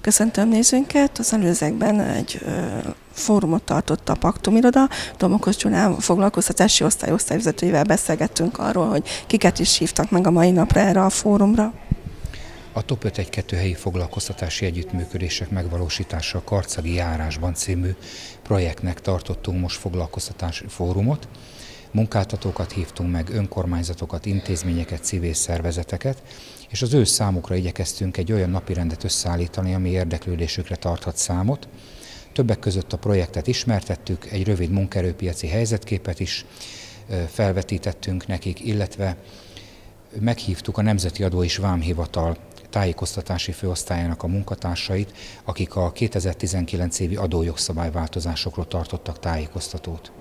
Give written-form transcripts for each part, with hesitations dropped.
Köszöntöm nézőinket, az előzőekben egy fórumot tartott a Paktum Iroda. Domokos Gyulán foglalkoztatási osztályvezetőjével beszélgettünk arról, hogy kiket is hívtak meg a mai napra erre a fórumra. A Top 5-1-2 helyi foglalkoztatási együttműködések megvalósítása a Karcagi járásban című projektnek tartottunk most foglalkoztatási fórumot. Munkáltatókat hívtunk meg, önkormányzatokat, intézményeket, civil szervezeteket, és az ő számukra igyekeztünk egy olyan napirendet összeállítani, ami érdeklődésükre tarthat számot. Többek között a projektet ismertettük, egy rövid munkaerőpiaci helyzetképet is felvetítettünk nekik, illetve meghívtuk a Nemzeti Adó és Vámhivatal tájékoztatási főosztályának a munkatársait, akik a 2019 évi adójogszabályváltozásokról tartottak tájékoztatót.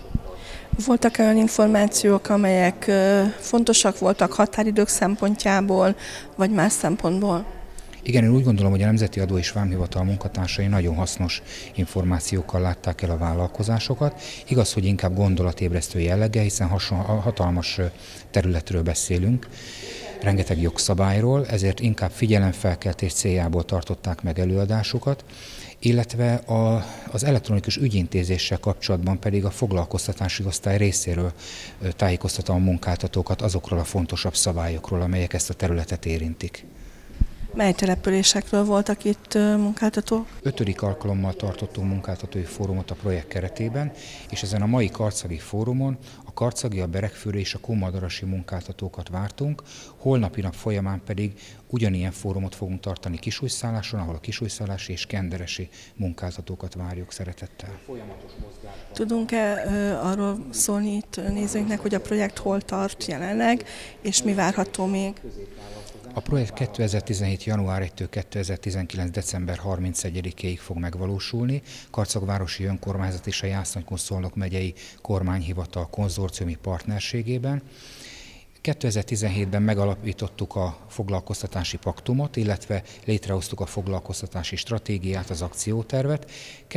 Voltak olyan információk, amelyek fontosak voltak határidők szempontjából, vagy más szempontból? Igen, én úgy gondolom, hogy a Nemzeti Adó és Vámhivatal munkatársai nagyon hasznos információkkal látták el a vállalkozásokat. Igaz, hogy inkább gondolatébresztő jelleggel, hiszen hatalmas területről beszélünk, rengeteg jogszabályról, ezért inkább figyelemfelkeltés céljából tartották meg előadásukat, illetve az elektronikus ügyintézéssel kapcsolatban pedig a foglalkoztatási osztály részéről tájékoztatom a munkáltatókat azokról a fontosabb szabályokról, amelyek ezt a területet érintik. Mely településekről voltak itt munkáltatók? 5. alkalommal tartottunk munkáltatói fórumot a projekt keretében, és ezen a mai karcagi fórumon a karcagi, a berekfőre és a kunmadarasi munkáltatókat vártunk, holnapi nap folyamán pedig ugyanilyen fórumot fogunk tartani Kisújszálláson, ahol a kisújszállási és kenderesi munkáltatókat várjuk szeretettel. Tudunk-e arról szólni itt nézőinknek, hogy a projekt hol tart jelenleg, és mi várható még? A projekt 2017. január 1-től 2019. december 31-ig fog megvalósulni. Karcagvárosi Önkormányzat és a Jász-Nagykun-Szolnok megyei kormányhivatal konzorciumi partnerségében. 2017-ben megalapítottuk a foglalkoztatási paktumot, illetve létrehoztuk a foglalkoztatási stratégiát, az akciótervet.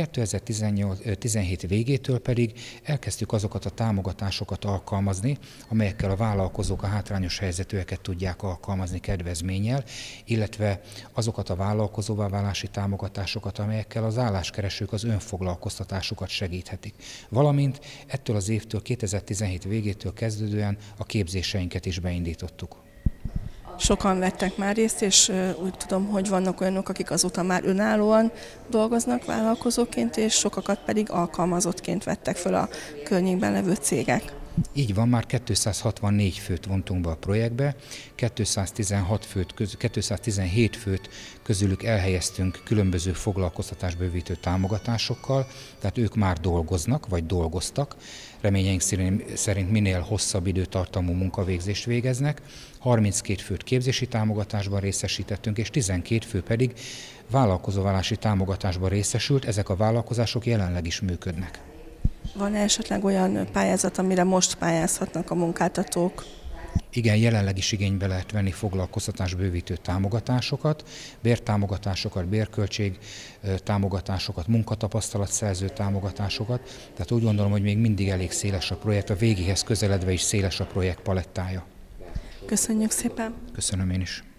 2017 végétől pedig elkezdtük azokat a támogatásokat alkalmazni, amelyekkel a vállalkozók a hátrányos helyzetűeket tudják alkalmazni kedvezménnyel, illetve azokat a vállalkozóvá válási támogatásokat, amelyekkel az álláskeresők az önfoglalkoztatásukat segíthetik. Valamint ettől az évtől, 2017 végétől kezdődően a képzéseinket is beindítottuk. Sokan vettek már részt, és úgy tudom, hogy vannak olyanok, akik azóta már önállóan dolgoznak vállalkozóként, és sokakat pedig alkalmazottként vettek föl a környékben levő cégek. Így van, már 264 főt vontunk be a projektbe, 217 főt közülük elhelyeztünk különböző foglalkoztatásbővítő támogatásokkal, tehát ők már dolgoznak, vagy dolgoztak, reményeink szerint minél hosszabb időtartamú munkavégzést végeznek, 32 főt képzési támogatásban részesítettünk, és 12 fő pedig vállalkozóvállalási támogatásban részesült, ezek a vállalkozások jelenleg is működnek. Van esetleg olyan pályázat, amire most pályázhatnak a munkáltatók? Igen, jelenleg is igénybe lehet venni foglalkoztatásbővítő támogatásokat, bértámogatásokat, bérköltség támogatásokat, munkatapasztalatszerző támogatásokat. Tehát úgy gondolom, hogy még mindig elég széles a projekt, a végéhez közeledve is széles a projekt palettája. Köszönjük szépen! Köszönöm én is!